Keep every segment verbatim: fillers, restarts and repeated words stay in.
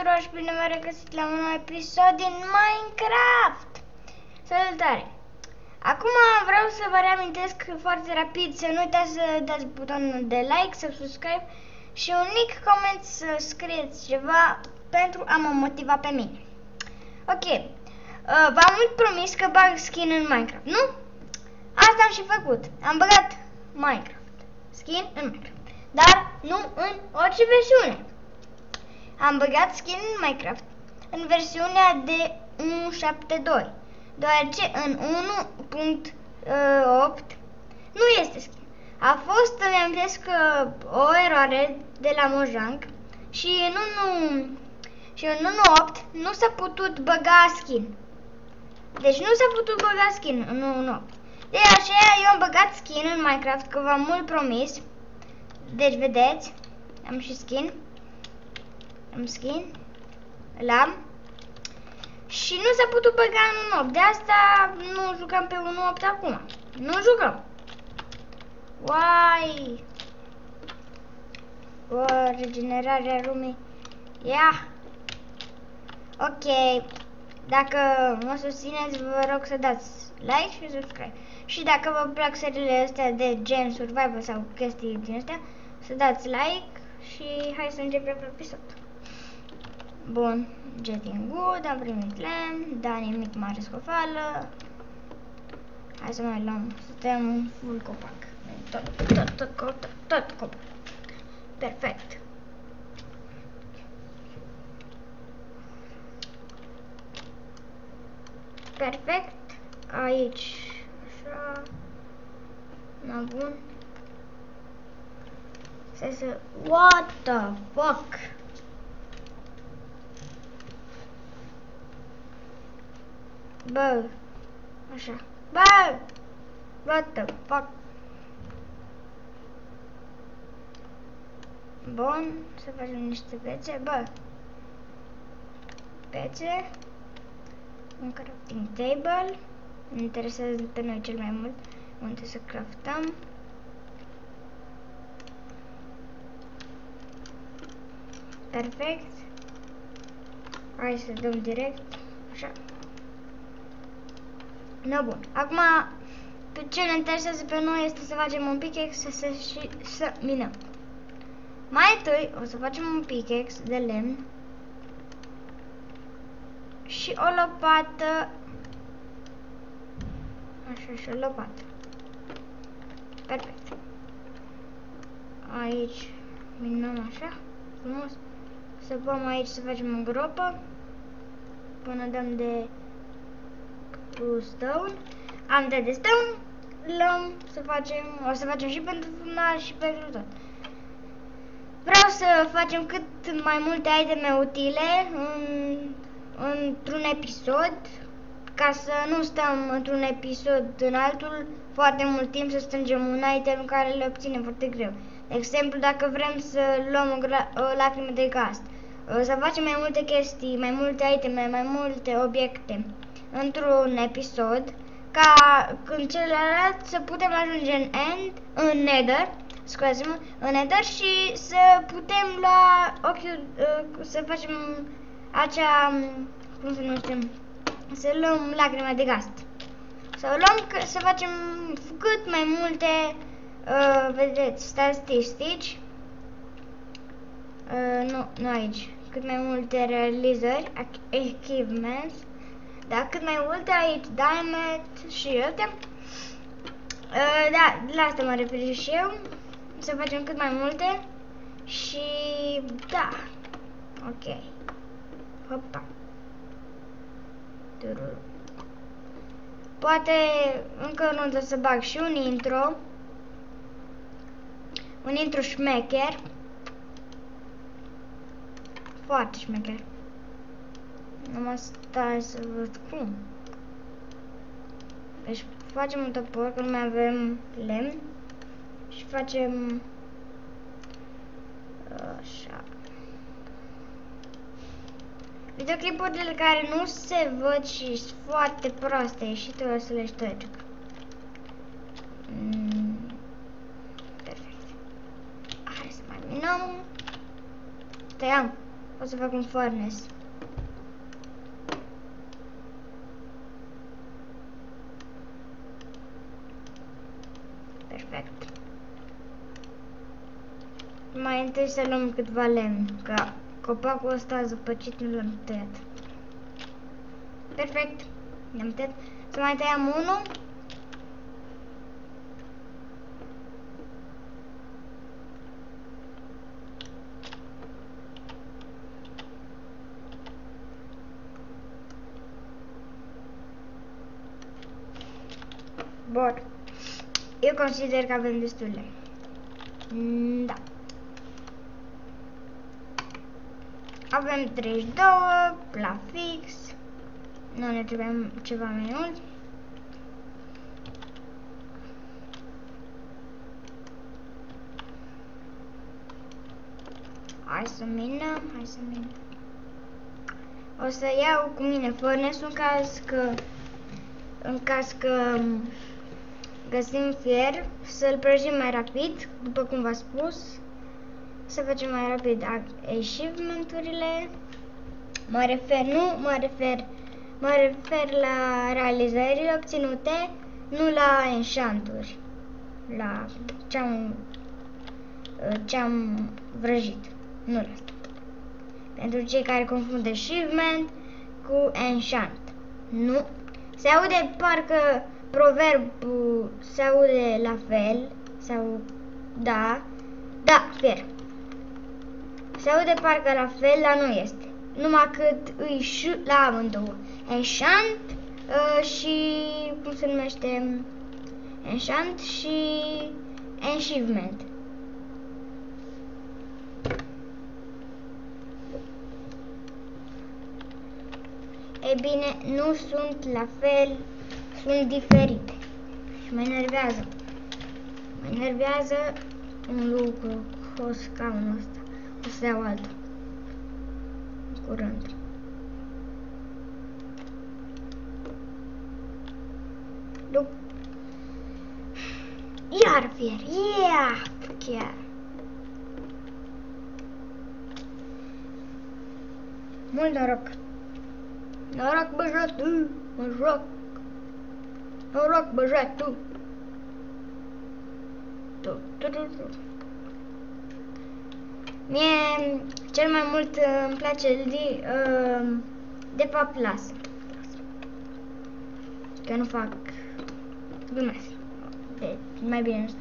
tuturor și bine v-am regăsit la un nou episod din Minecraft! Salutare! Acum vreau să vă reamintesc foarte rapid să nu uitați să dați butonul de like, să subscribe și un mic coment să scrieți ceva pentru a mă motiva pe mine. Ok, uh, v-am mult promis că bag skin în Minecraft, nu? Asta am și făcut. Am băgat Minecraft, skin în Minecraft, dar nu în orice versiune. Am băgat skin în Minecraft în versiunea de unu punct șapte doi, deoarece în unu punct opt nu este skin. A fost, îmi amintesc, o eroare de la Mojang și în unu și în unu punct opt nu s-a putut băga skin. Deci nu s-a putut băga skin în unu punct opt. De aceea eu am băgat skin în Minecraft, că v-am mult promis. Deci vedeți, am și skin. Am skin, l-am. Și nu s-a putut băga în unu punct opt. De asta nu jucăm pe unu punct opt acum. Nu jucăm. Uai! O, regenerarea lumii. Ia! Ok. Dacă mă susțineți, vă rog să dați like și subscribe. Și dacă vă plac seriile astea de gen survival sau chestii din astea, să dați like și hai să începem episodul. Bun, getting good, am primit lemn, da, nimic mare scofală. Hai să mai luăm, să tăiem un full copac. Tot, tot, tot, tot, tot, tot copac. Perfect. Perfect. Aici, așa. Na, bun. Să să... What the fuck? Bă, așa. Bă! What the fuck? Bun, să facem niște pețe. Bă! Pețe. Un crafting table. Ne interesează pe noi cel mai mult unde să craftăm. Perfect. Hai să dăm direct. Așa. No, bun. Acum, pe ce ne interesează pe noi este să facem un pickaxe să, și să minăm. Mai întâi o să facem un pickaxe de lemn și o lopată. Așa, și o lopată. Perfect. Aici minăm așa, frumos. Săpăm aici să facem o gropă până dăm de stone. Am dat de stone, luăm să facem, o să facem și pentru furnal și pentru tot. Vreau să facem cât mai multe iteme utile în, într-un episod, ca să nu stăm într-un episod în altul foarte mult timp să strângem un item care le obținem foarte greu. De exemplu, dacă vrem să luăm o, o lacrimă de gaz, să facem mai multe chestii, mai multe iteme, mai multe obiecte într-un episod, ca când celălalt să putem ajunge în end, în nether, scuze-mă, în nether și să putem lua ochiul, să facem acea, cum se numește, să luăm lacrima de gaz. Să luăm, să facem cât mai multe, uh, vedeți, statistici, uh, nu, nu aici, cât mai multe realizări, achievements, da, cât mai multe aici, diamond și astea. Uh, da, la asta mă refer și eu. Să facem cât mai multe. Și da. Ok. Hopa. Poate încă nu o să bag și un intro. Un intro șmecher. Foarte șmecher. Numai stai să văd cum. Deci facem un topor, că nu mai avem lemn. Și facem așa. Videoclipurile care nu se văd și sunt foarte proaste și tu o să le șterg. Mm. Perfect. Hai să mai minăm. Tăiam. O să fac un furnace. Perfect. Mai întâi să luăm câteva lemn, că copacul ăsta zăpăcit nu l-am tăiat. Perfect. Ne-am tăiat. Să mai tăiam unul. Bun. Eu consider că avem destule. Mm, da. Avem treizeci și doi la fix. Nu ne trebuie ceva mai mult. Hai să minăm, hai să minăm. O să iau cu mine furnace-ul în caz că în caz că găsim fier, să-l prăjim mai rapid, după cum v-am spus, să facem mai rapid achievement-urile. Mă refer, nu mă refer, mă refer la realizările obținute, nu la enchanturi, la ce-am ce-am vrăjit, nu la asta. Pentru cei care confundă achievement cu enchant, nu. Se aude parcă proverbul se aude la fel, sau da, da, fier. Se aude parcă la fel, dar nu este. Numai cât îi și la amândouă. Enchant uh, și, cum se numește, enchant și achievement. Ei bine, nu sunt la fel, sunt diferite. Și mă enervează. Mă enervează un lucru, o scaunul ăsta. O să iau altul. Curând. Dup. Iar fier, yeah, chiar. Mult noroc. Noroc băjatul, noroc. Noroc băjatul. Tu, tu, tu, tu. Mie cel mai mult uh, îmi place de, uh, de fapt lasă. Că nu fac glumesc. De, mai bine nu știu.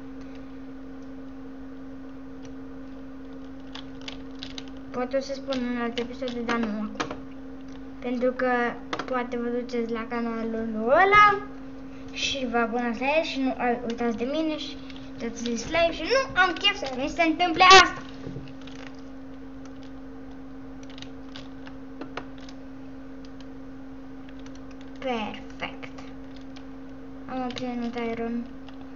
Poate o să spun în alte episoade, dar nu acum. Pentru că poate vă duceți la canalul ăla și vă abonați la el și nu uitați de mine și dați dislike și nu am chef să mi se întâmple asta. Perfect. Am obținut iron.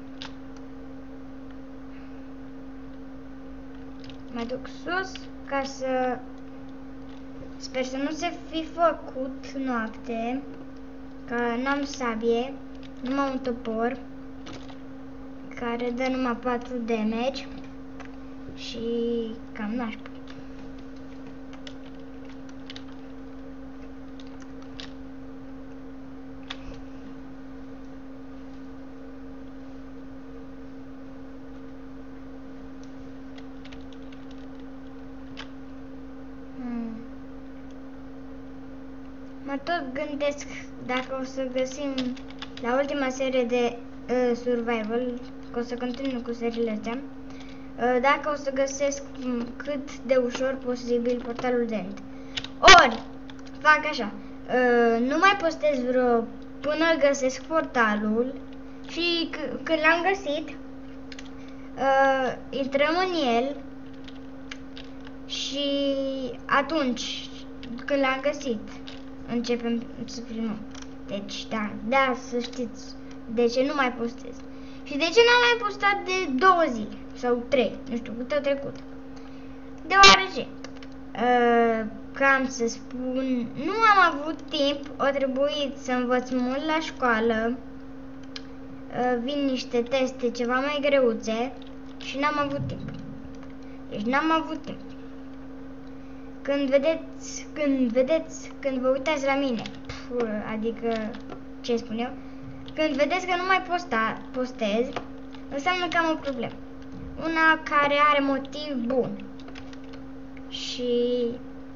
Mă duc sus ca să... Sper să nu se fi făcut noapte, că n-am sabie, numai un topor care dă numai patru damage și cam nașpa. Mă tot gândesc dacă o să găsim la ultima serie de uh, survival, că o să continui cu seriile astea, uh, dacă o să găsesc um, cât de ușor posibil portalul de end. Ori, fac așa, uh, nu mai postez vreo până găsesc portalul și când l-am găsit, uh, intrăm în el și atunci când l-am găsit începem să filmăm. Deci, da, da, să știți de ce nu mai postez. Și de ce n-am mai postat de două zile sau trei, nu știu, cât a trecut. Deoarece, uh, cam să spun, nu am avut timp, a trebuit să învăț mult la școală, uh, vin niște teste ceva mai greuțe și n-am avut timp. Deci n-am avut timp. când vedeți, când vedeți, când vă uitați la mine, pf, adică, ce spun eu, când vedeți că nu mai posta, postez, înseamnă că am o problemă. Una care are motiv bun. Și...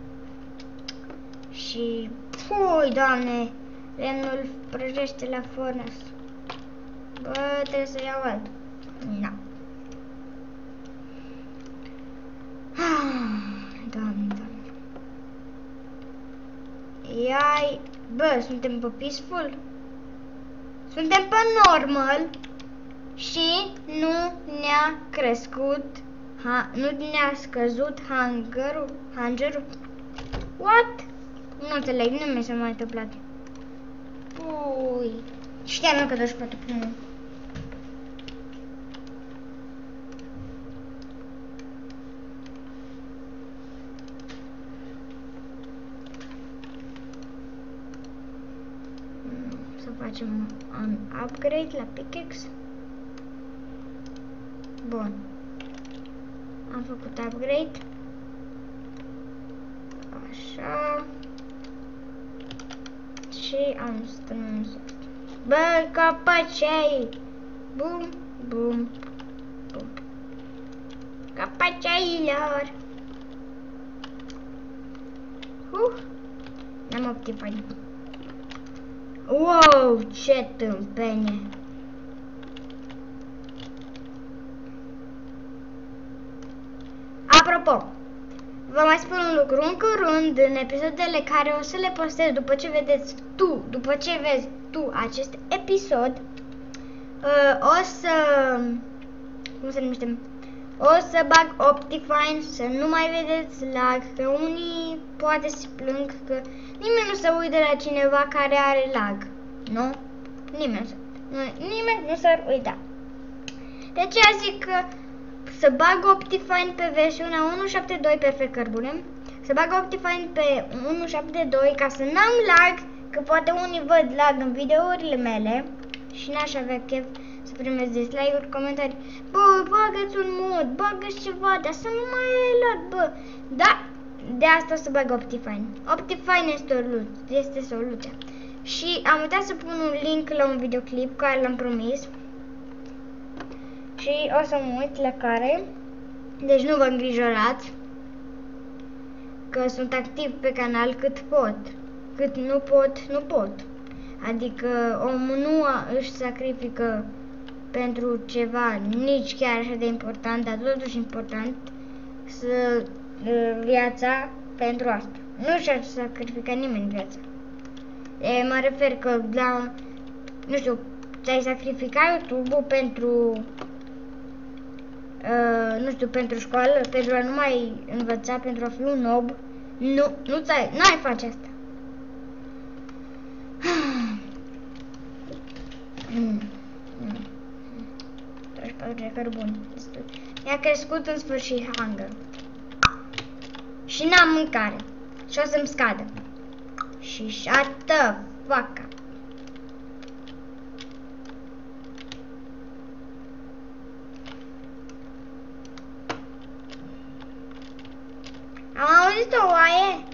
Și... Pui, Doamne! Lemnul prăjește la furnace. Bă, trebuie să iau altul. Na. Doamne, Doamne. Iai... Bă, suntem pe peaceful? Suntem pe normal și nu ne-a crescut, ha, nu ne-a scăzut hangerul, hangerul. What? Nu înțeleg, nu mi s-a mai întâmplat. Ui, știam eu că doși poate pune. Să facem un upgrade la pickaxe. Bun. Am făcut upgrade. Așa. Și am strâns. Bă, capacei! Bum, bum, bum. Capaceilor! Uh! N-am optified. Wow, ce tâmpenie! Apropo, vă mai spun un lucru, în curând, în episoadele care o să le postez după ce vedeți tu, după ce vezi tu acest episod, uh, o să, cum se numește, o să bag Optifine, să nu mai vedeți lag, că unii poate se plâng că nimeni nu se uită la cineva care are lag, nu? Nimeni, nu, nimeni nu s-ar uita. De aceea zic că să bag Optifine pe versiunea unu punct șapte punct doi perfect cărbune, să bag Optifine pe unu punct șapte punct doi ca să n-am lag, că poate unii văd lag în videourile mele și n-aș avea chef să primesc dislike-uri, comentarii. Bă, bagă-ți un mod, bagă-ți ceva, dar să nu mai ai lag, bă. Da, de asta o să bag Optifine. Optifine este, o, este soluția. Și am uitat să pun un link la un videoclip care l-am promis. Și o să mă uit la care, deci nu vă îngrijorați, că sunt activ pe canal cât pot, cât nu pot, nu pot. Adică omul nu își sacrifică pentru ceva nici chiar așa de important, dar totuși important, să viața pentru asta. Nu și-ar sacrifica nimeni viața. E, mă refer că la, nu știu, ți-ai sacrificat YouTube-ul pentru... Uh, nu știu, pentru școală, pentru a nu mai învăța, pentru a fi un nob. Nu, nu ți-ai, n-ai face asta. Mm. Mm. treizeci și patru de cărbuni. Mi-a crescut în sfârșit hunger. Și n-am mâncare. Și o să-mi scadă. Și shut the fuck up. Am auzit o oaie?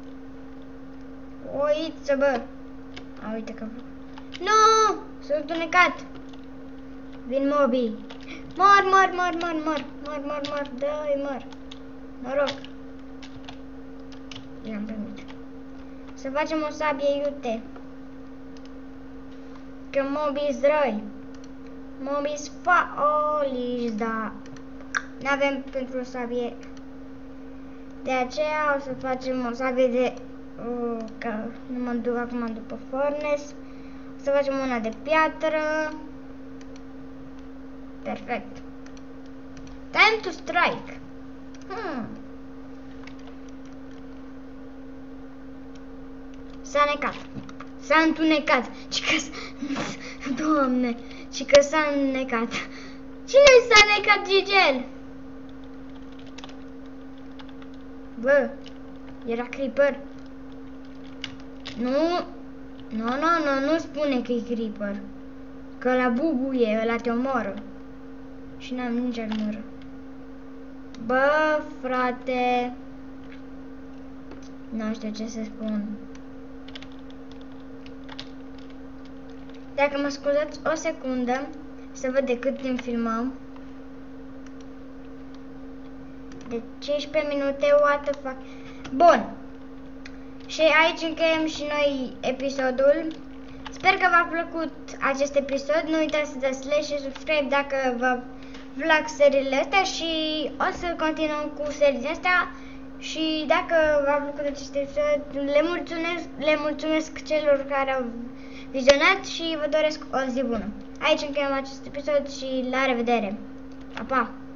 Oiță, bă. A, uite că... Nu! S-a întunecat. Vin mobii. Mor, mor, mor, mor, mor. Mor, mor, mor. Dă-i, mor. Noroc. I-am primit. Să facem o sabie iute. Că mobii-s răi. Mobii-s faoliși, da. N-avem pentru o sabie. De aceea o să facem o sabie de... Uh, că nu mă duc acum după furnace. O să facem una de piatră. Perfect. Time to strike. Hmm. S-a necat. S-a întunecat. Și că Doamne, și că s-a înnecat. Cine s-a necat, Gigel? Bă, era creeper. Nu, nu, nu, nu, nu spune că e creeper. Că la bubuie, ăla te omoră. Și n-am nici armură. Bă, frate. Nu știu ce să spun. Dacă mă scuzați o secundă, să văd de cât timp filmăm. De cincisprezece minute, what the fuck. Bun. Și aici încheiem și noi episodul. Sper că v-a plăcut acest episod. Nu uitați să dați like și subscribe dacă vă plac seriile astea și o să continuăm cu seriile astea. Și dacă v-a plăcut acest episod, le mulțumesc, le mulțumesc celor care au vizionat și vă doresc o zi bună. Aici încheiem acest episod și la revedere. Pa, pa!